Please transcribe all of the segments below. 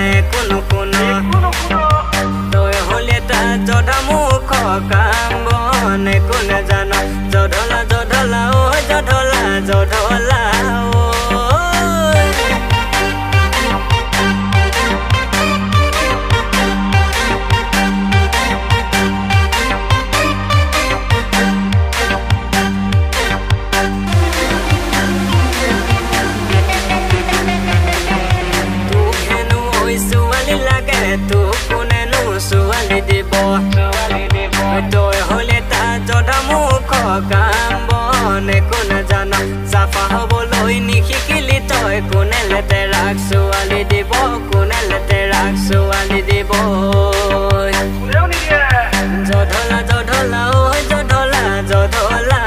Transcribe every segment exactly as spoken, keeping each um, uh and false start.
একো নুশুনো তই হলে তা জধা মুখ কাম বন একো নেজান জধলা জধলা ও জধলা জধলা তই হলে তা জধা মুখ কাম বন একো নেজান চাফা হবলৈ নিশিকিলি তই কোনে লেতেৰাক ছোৱালী দিব কোনে লেতেৰাক ছোৱালী দিব জধলা জধলা ঐ জধলা জধলা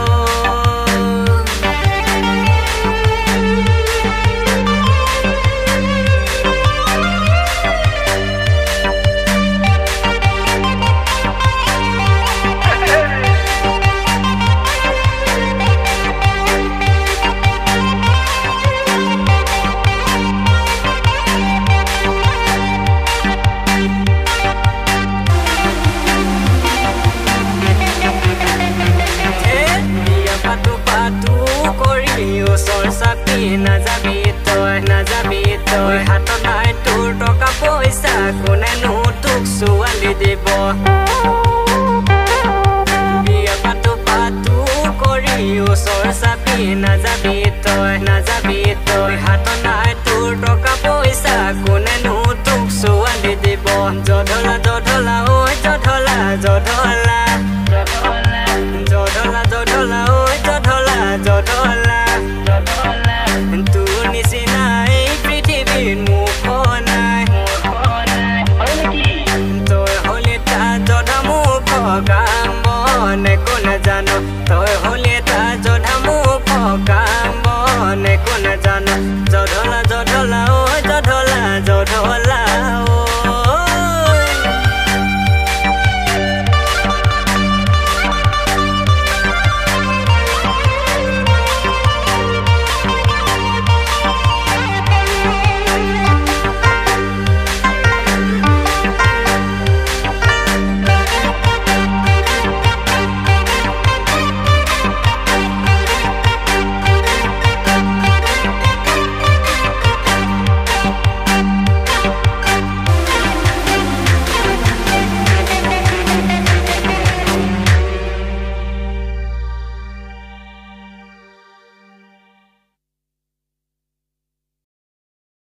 নাযাবি তই নাযাবি তই হাতত নাই তোৰ টকা পইচা কোনেনো তোক ছোৱালী দিব বিয়া পাতো পাতো কৰি ওচৰ চাপি নাযাবি